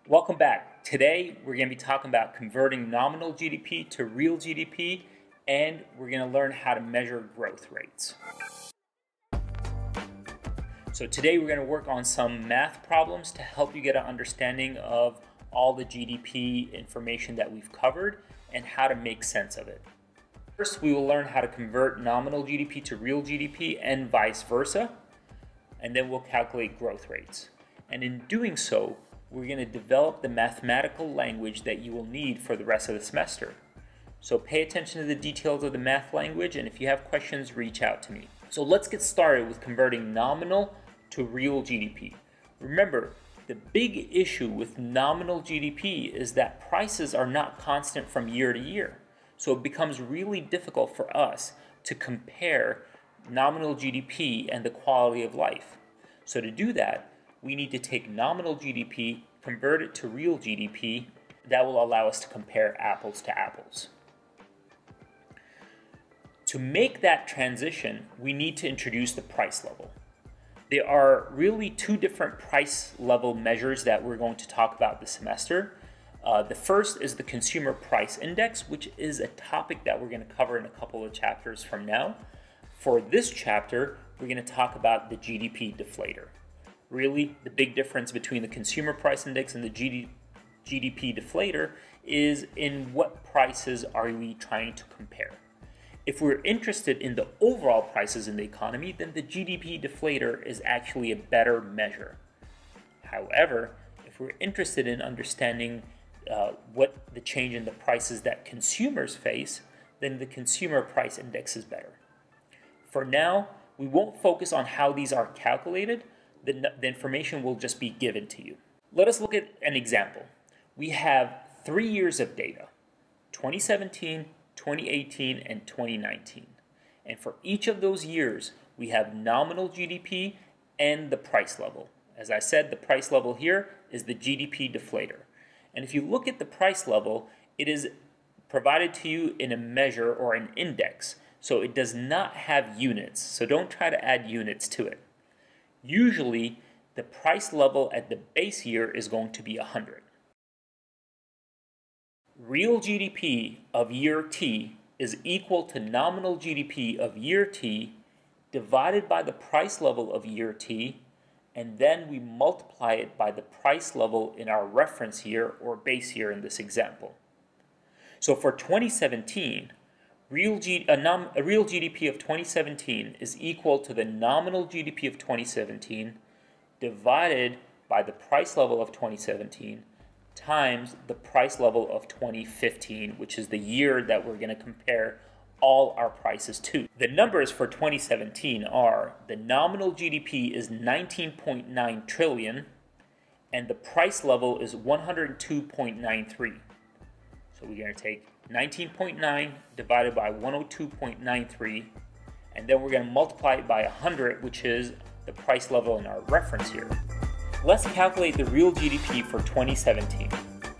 Welcome back. Today we're going to be talking about converting nominal GDP to real GDP, and we're going to learn how to measure growth rates. So today we're going to work on some math problems to help you get an understanding of all the GDP information that we've covered and how to make sense of it. First, we will learn how to convert nominal GDP to real GDP and vice versa, and then we'll calculate growth rates. And in doing so, we're going to develop the mathematical language that you will need for the rest of the semester. So pay attention to the details of the math language, and if you have questions, reach out to me. So let's get started with converting nominal to real GDP. Remember, the big issue with nominal GDP is that prices are not constant from year to year. So it becomes really difficult for us to compare nominal GDP and the quality of life. So to do that, we need to take nominal GDP, convert it to real GDP. That will allow us to compare apples to apples. To make that transition, we need to introduce the price level. There are really two different price level measures that we're going to talk about this semester. The first is the Consumer Price Index, which is a topic that we're going to cover in a couple of chapters from now. For this chapter, we're going to talk about the GDP deflator. Really, the big difference between the Consumer Price Index and the GDP deflator is in what prices are we trying to compare. If we're interested in the overall prices in the economy, then the GDP deflator is actually a better measure. However, if we're interested in understanding what the change in the prices that consumers face, then the Consumer Price Index is better. For now, we won't focus on how these are calculated. The information will just be given to you. Let us look at an example. We have 3 years of data, 2017, 2018, and 2019. And for each of those years, we have nominal GDP and the price level. As I said, the price level here is the GDP deflator. And if you look at the price level, it is provided to you in a measure or an index. So it does not have units. So don't try to add units to it. Usually, the price level at the base year is going to be 100. Real GDP of year T is equal to nominal GDP of year T divided by the price level of year T, and then we multiply it by the price level in our reference year or base year in this example. So for 2017, a real GDP of 2017 is equal to the nominal GDP of 2017 divided by the price level of 2017 times the price level of 2015, which is the year that we're going to compare all our prices to. The numbers for 2017 are the nominal GDP is 19.9 trillion and the price level is 102.93. So we're going to take 19.9 divided by 102.93, and then we're going to multiply it by 100, which is the price level in our reference here. Let's calculate the real GDP for 2017.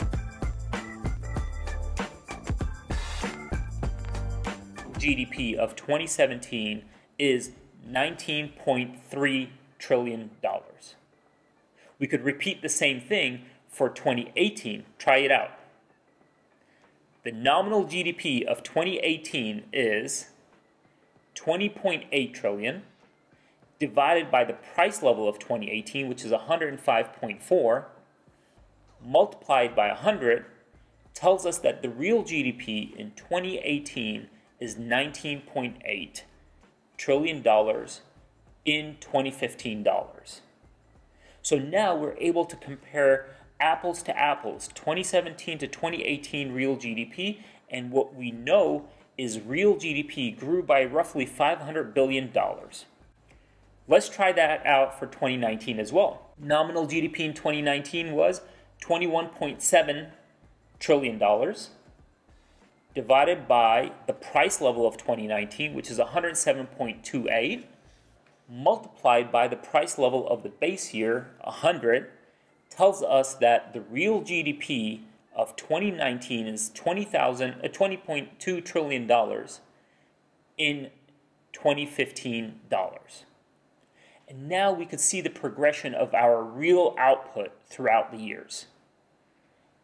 GDP of 2017 is $19.3 trillion. We could repeat the same thing for 2018. Try it out. The nominal GDP of 2018 is 20.8 trillion divided by the price level of 2018, which is 105.4, multiplied by 100, tells us that the real GDP in 2018 is $19.8 trillion in 2015 dollars. So now we're able to compare apples to apples, 2017 to 2018 real GDP, and what we know is real GDP grew by roughly $500 billion. Let's try that out for 2019 as well. Nominal GDP in 2019 was $21.7 trillion divided by the price level of 2019, which is 107.28, multiplied by the price level of the base year, 100, tells us that the real GDP of 2019 is $20.2 trillion in 2015 dollars. And now we could see the progression of our real output throughout the years.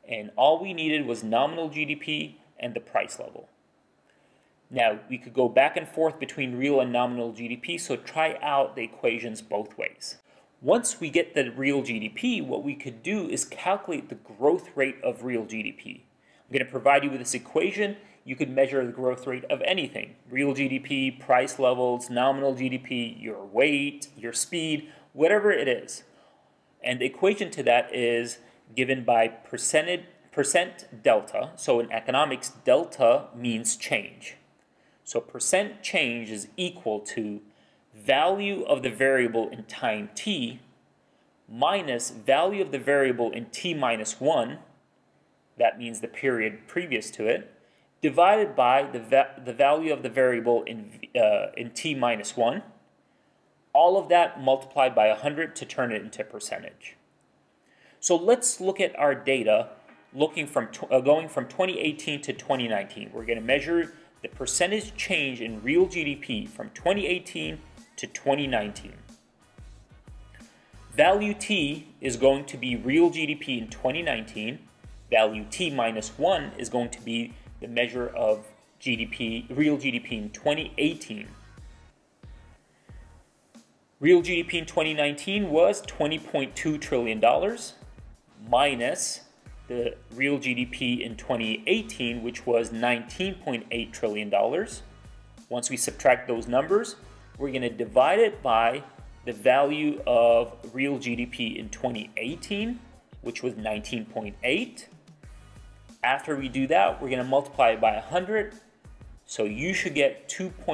And all we needed was nominal GDP and the price level. Now, we could go back and forth between real and nominal GDP, so try out the equations both ways. Once we get the real GDP, what we could do is calculate the growth rate of real GDP. I'm going to provide you with this equation. You could measure the growth rate of anything: real GDP, price levels, nominal GDP, your weight, your speed, whatever it is. And the equation to that is given by percent delta. So in economics, delta means change. So percent change is equal to value of the variable in time t minus value of the variable in t minus 1, that means the period previous to it, divided by the value of the variable in t minus 1. All of that multiplied by 100 to turn it into percentage. So let's look at our data going from 2018 to 2019. We're going to measure the percentage change in real GDP from 2018 to 2019. Value t is going to be real GDP in 2019. Value t minus 1 is going to be the measure of real GDP in 2018. Real GDP in 2019 was $20.2 trillion minus the real GDP in 2018, which was $19.8 trillion. Once we subtract those numbers, we're going to divide it by the value of real GDP in 2018, which was 19.8. After we do that, we're going to multiply it by 100. So you should get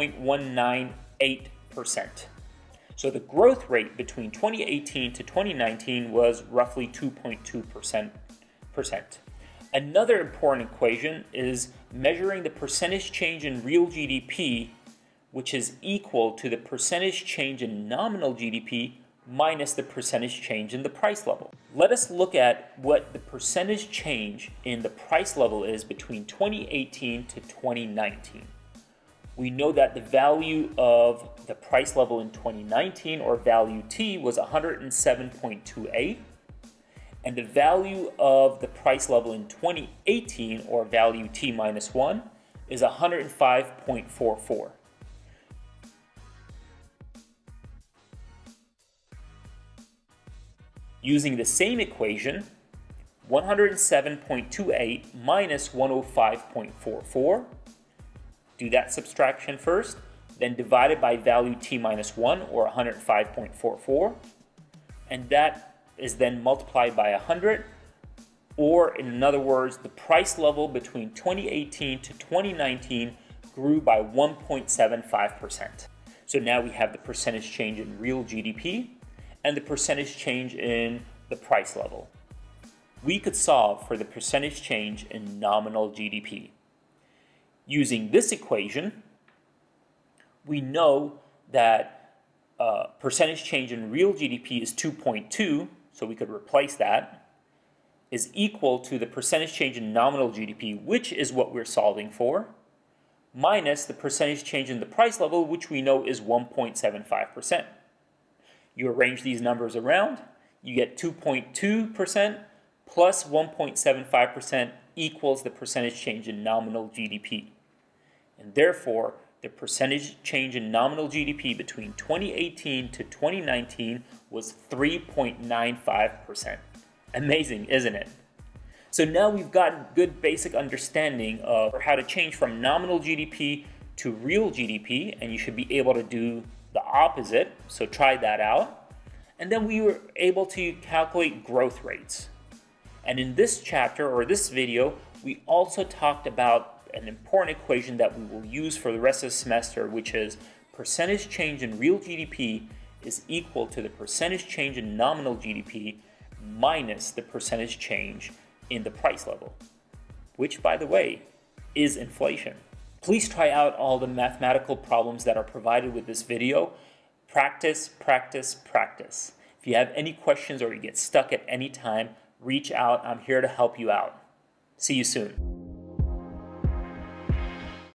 2.198%. So the growth rate between 2018 to 2019 was roughly 2.2%. Another important equation is measuring the percentage change in real GDP, which is equal to the percentage change in nominal GDP minus the percentage change in the price level. Let us look at what the percentage change in the price level is between 2018 to 2019. We know that the value of the price level in 2019, or value T, was 107.28, and the value of the price level in 2018, or value T minus 1, is 105.44. Using the same equation, 107.28 minus 105.44, do that subtraction first, then divide it by value t minus 1, or 105.44, and that is then multiplied by 100, or in other words, the price level between 2018 to 2019 grew by 1.75%. So now we have the percentage change in real GDP and the percentage change in the price level. We could solve for the percentage change in nominal GDP. Using this equation, we know that percentage change in real GDP is 2.2, so we could replace that, is equal to the percentage change in nominal GDP, which is what we're solving for, minus the percentage change in the price level, which we know is 1.75%. You arrange these numbers around, you get 2.2% plus 1.75% equals the percentage change in nominal GDP. And therefore, the percentage change in nominal GDP between 2018 to 2019 was 3.95%. Amazing, isn't it? So now we've got good basic understanding of how to change from nominal GDP to real GDP, and you should be able to do the opposite, so try that out. And then we were able to calculate growth rates. And in this chapter, or this video, we also talked about an important equation that we will use for the rest of the semester, which is percentage change in real GDP is equal to the percentage change in nominal GDP minus the percentage change in the price level, which, by the way, is inflation. Please try out all the mathematical problems that are provided with this video. Practice, practice, practice. If you have any questions or you get stuck at any time, reach out. I'm here to help you out. See you soon.